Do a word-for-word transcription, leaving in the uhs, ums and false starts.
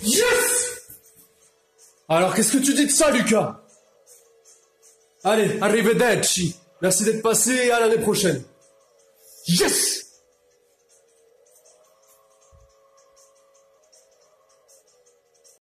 Yes! Alors, qu'est-ce que tu dis de ça, Luca? Allez, arrivederci. Merci d'être passé et à l'année prochaine. Yes!